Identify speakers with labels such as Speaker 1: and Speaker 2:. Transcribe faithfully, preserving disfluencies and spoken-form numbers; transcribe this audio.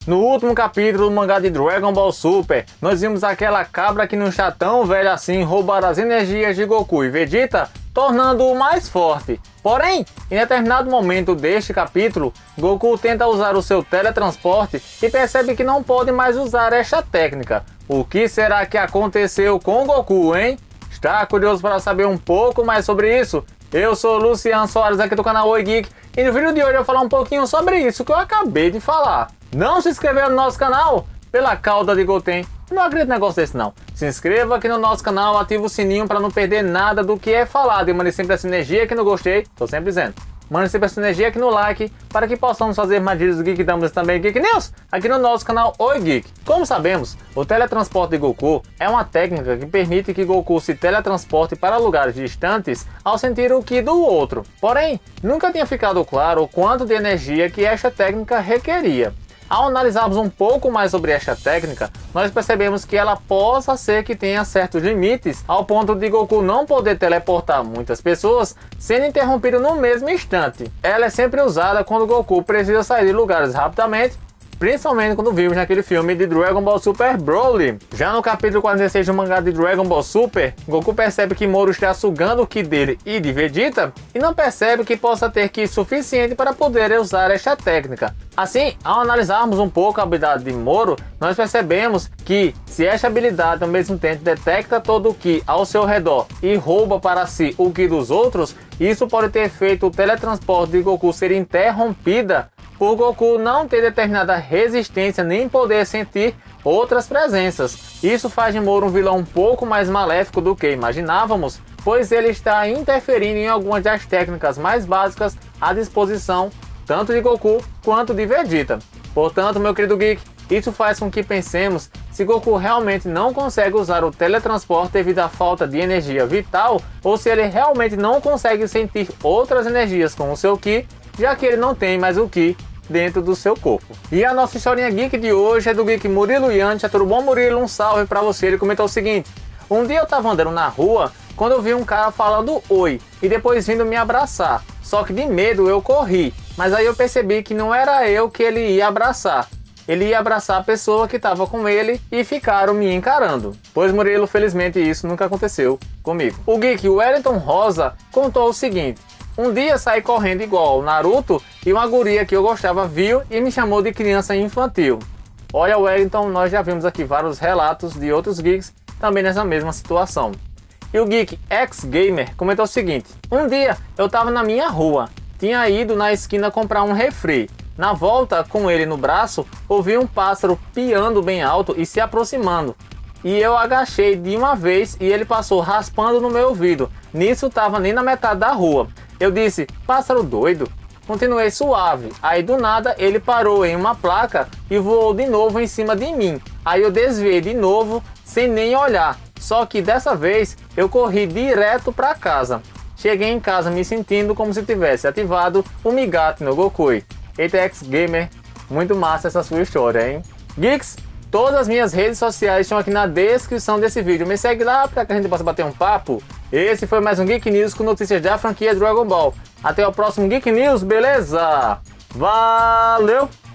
Speaker 1: No último capítulo do mangá de Dragon Ball Super, nós vimos aquela cabra que não está tão velha assim roubar as energias de Goku e Vegeta, tornando-o mais forte. Porém, em determinado momento deste capítulo, Goku tenta usar o seu teletransporte e percebe que não pode mais usar esta técnica. O que será que aconteceu com Goku, hein? Está curioso para saber um pouco mais sobre isso? Eu sou Luciano Soares aqui do canal Oi Geek e no vídeo de hoje eu vou falar um pouquinho sobre isso que eu acabei de falar. Não se inscreveu no nosso canal? Pela cauda de Goten, não acredito em negócio desse não. Se inscreva aqui no nosso canal, ativa o sininho para não perder nada do que é falado e mande sempre essa energia aqui no gostei, tô sempre dizendo. Mande sempre essa energia aqui no like para que possamos fazer mais vídeos do Geek Damos e também Geek News aqui no nosso canal Oi Geek. Como sabemos, o teletransporte de Goku é uma técnica que permite que Goku se teletransporte para lugares distantes ao sentir o ki do outro. Porém, nunca tinha ficado claro o quanto de energia que esta técnica requeria. Ao analisarmos um pouco mais sobre esta técnica, nós percebemos que ela possa ser que tenha certos limites, ao ponto de Goku não poder teleportar muitas pessoas sendo interrompido no mesmo instante. Ela é sempre usada quando Goku precisa sair de lugares rapidamente, principalmente quando vimos naquele filme de Dragon Ball Super Broly. Já no capítulo quarenta e seis do mangá de Dragon Ball Super, Goku percebe que Moro está sugando o ki dele e de Vegeta e não percebe que possa ter ki suficiente para poder usar esta técnica. Assim, ao analisarmos um pouco a habilidade de Moro, nós percebemos que se esta habilidade ao mesmo tempo detecta todo o ki ao seu redor e rouba para si o ki dos outros, isso pode ter feito o teletransporte de Goku ser interrompida por Goku não ter determinada resistência nem poder sentir outras presenças. Isso faz de Moro um vilão um pouco mais maléfico do que imaginávamos, pois ele está interferindo em algumas das técnicas mais básicas à disposição tanto de Goku quanto de Vegeta. Portanto, meu querido Geek, isso faz com que pensemos se Goku realmente não consegue usar o teletransporte devido à falta de energia vital ou se ele realmente não consegue sentir outras energias com o seu ki, já que ele não tem mais o ki dentro do seu corpo. E a nossa historinha geek de hoje é do Geek Murilo Yantia. Tudo bom, Murilo? Um salve para você. Ele comentou o seguinte: um dia eu tava andando na rua quando eu vi um cara falando oi e depois vindo me abraçar, só que de medo eu corri, mas aí eu percebi que não era eu que ele ia abraçar, ele ia abraçar a pessoa que estava com ele e ficaram me encarando. Pois, Murilo, felizmente isso nunca aconteceu comigo. O Geek Wellington Rosa contou o seguinte: um dia saí correndo igual o Naruto e uma guria que eu gostava viu e me chamou de criança infantil. Olha, Wellington, nós já vimos aqui vários relatos de outros geeks também nessa mesma situação. E o Geek X Gamer comentou o seguinte: um dia eu estava na minha rua, tinha ido na esquina comprar um refri. Na volta, com ele no braço, ouvi um pássaro piando bem alto e se aproximando. E eu agachei de uma vez e ele passou raspando no meu ouvido. Nisso estava nem na metade da rua. Eu disse: pássaro doido. Continuei suave. Aí do nada ele parou em uma placa e voou de novo em cima de mim. Aí eu desviei de novo sem nem olhar. Só que dessa vez eu corri direto para casa. Cheguei em casa me sentindo como se tivesse ativado o Migate no Goku. Eita, X Gamer, muito massa essa sua história, hein? Geeks, todas as minhas redes sociais estão aqui na descrição desse vídeo. Me segue lá para que a gente possa bater um papo. Esse foi mais um Geek News com notícias da franquia Dragon Ball. Até o próximo Geek News, beleza? Valeu!